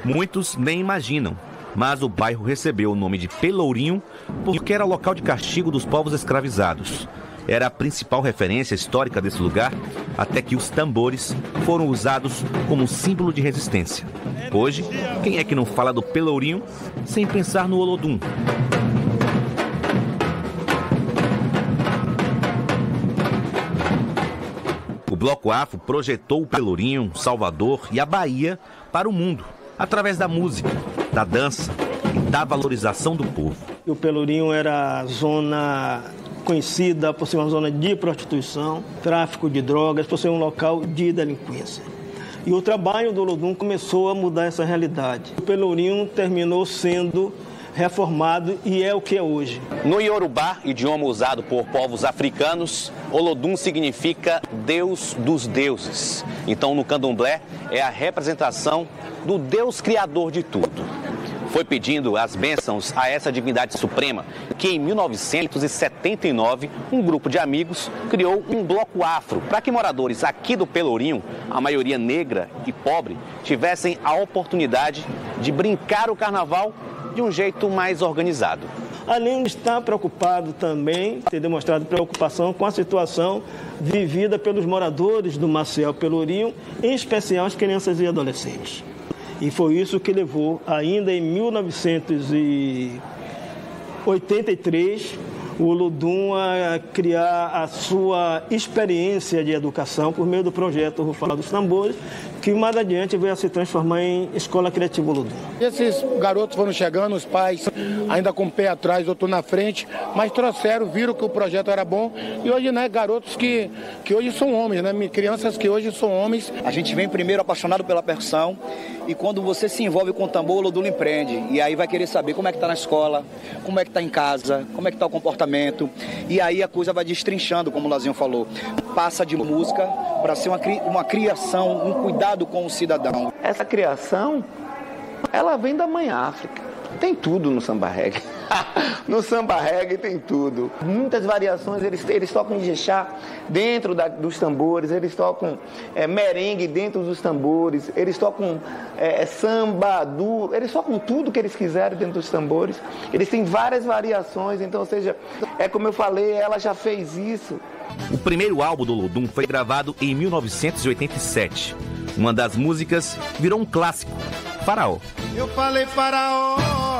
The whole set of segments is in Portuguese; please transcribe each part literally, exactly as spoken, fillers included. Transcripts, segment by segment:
Muitos nem imaginam, mas o bairro recebeu o nome de Pelourinho porque era local de castigo dos povos escravizados. Era a principal referência histórica desse lugar, até que os tambores foram usados como símbolo de resistência. Hoje, quem é que não fala do Pelourinho sem pensar no Olodum? O Bloco Afro projetou o Pelourinho, Salvador e a Bahia para o mundo, através da música, da dança e da valorização do povo. O Pelourinho era a zona conhecida por ser uma zona de prostituição, tráfico de drogas, por ser um local de delinquência. E o trabalho do Olodum começou a mudar essa realidade. O Pelourinho terminou sendo reformado e é o que é hoje. No Iorubá, idioma usado por povos africanos, Olodum significa Deus dos deuses. Então, no candomblé, é a representação do Deus criador de tudo. Foi pedindo as bênçãos a essa divindade suprema que, em mil novecentos e setenta e nove, um grupo de amigos criou um bloco afro para que moradores aqui do Pelourinho, a maioria negra e pobre, tivessem a oportunidade de brincar o carnaval de um jeito mais organizado. Além de estar preocupado também, ter demonstrado preocupação com a situação vivida pelos moradores do Maciel Pelourinho, em especial as crianças e adolescentes. E foi isso que levou, ainda em mil novecentos e oitenta e três, o Olodum a criar a sua experiência de educação por meio do projeto Rufar dos Tambores, que mais adiante veio a se transformar em Escola Criativa Olodum. Esses garotos foram chegando, os pais ainda com o pé atrás, outro na frente, mas trouxeram, viram que o projeto era bom e hoje, né, garotos que, que hoje são homens, né, crianças que hoje são homens. A gente vem primeiro apaixonado pela percussão e quando você se envolve com o tambor, o Olodum empreende e aí vai querer saber como é que está na escola, como é que está em casa, como é que está o comportamento e aí a coisa vai destrinchando, como o Lazinho falou, passa de música para ser uma, uma criação, um cuidado com o cidadão. Essa criação, ela vem da mãe África. Tem tudo no samba reggae. No samba reggae tem tudo. Muitas variações, eles, eles tocam Ijexá dentro da, dos tambores, eles tocam é, merengue dentro dos tambores, eles tocam é, samba, du, eles tocam tudo que eles quiserem dentro dos tambores. Eles têm várias variações, então, ou seja, é como eu falei, ela já fez isso. O primeiro álbum do Olodum foi gravado em mil novecentos e oitenta e sete. Uma das músicas virou um clássico, Faraó. Eu falei Faraó,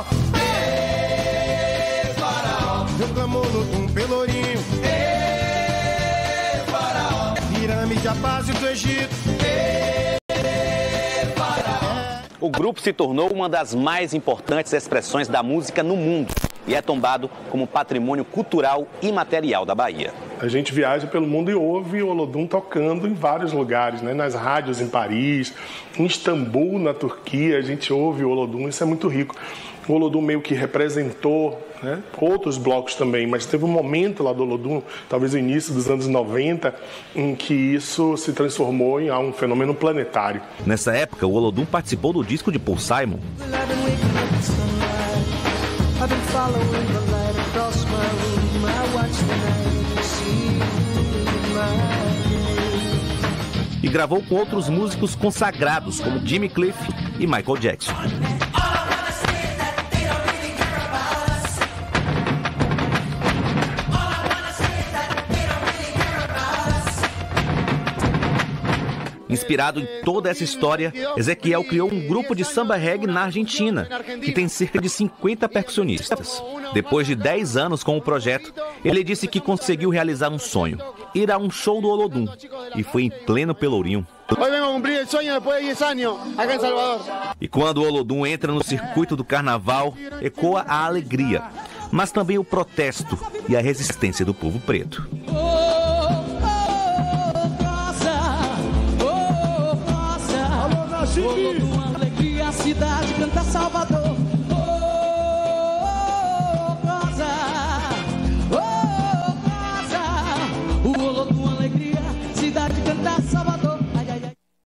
ei, Faraó, eu clamo Olodum Pelourinho, ei, Faraó, pirâmide a base do Egito, ei, Faraó. O grupo se tornou uma das mais importantes expressões da música no mundo e é tombado como patrimônio cultural imaterial da Bahia. A gente viaja pelo mundo e ouve o Olodum tocando em vários lugares, né? Nas rádios em Paris, em Istambul, na Turquia, a gente ouve o Olodum, isso é muito rico. O Olodum meio que representou, né, outros blocos também, mas teve um momento lá do Olodum, talvez no início dos anos noventa, em que isso se transformou em um fenômeno planetário. Nessa época, o Olodum participou do disco de Paul Simon. E gravou com outros músicos consagrados como Jimmy Cliff e Michael Jackson. Inspirado em toda essa história, Ezequiel criou um grupo de samba reggae na Argentina, que tem cerca de cinquenta percussionistas. Depois de dez anos com o projeto, ele disse que conseguiu realizar um sonho, ir a um show do Olodum, e foi em pleno Pelourinho. Hoje vengo a cumprir o sonho depois de dez anos, aqui em Salvador. E quando o Olodum entra no circuito do carnaval, ecoa a alegria, mas também o protesto e a resistência do povo preto. Olodum, alegria, a cidade canta Salvador.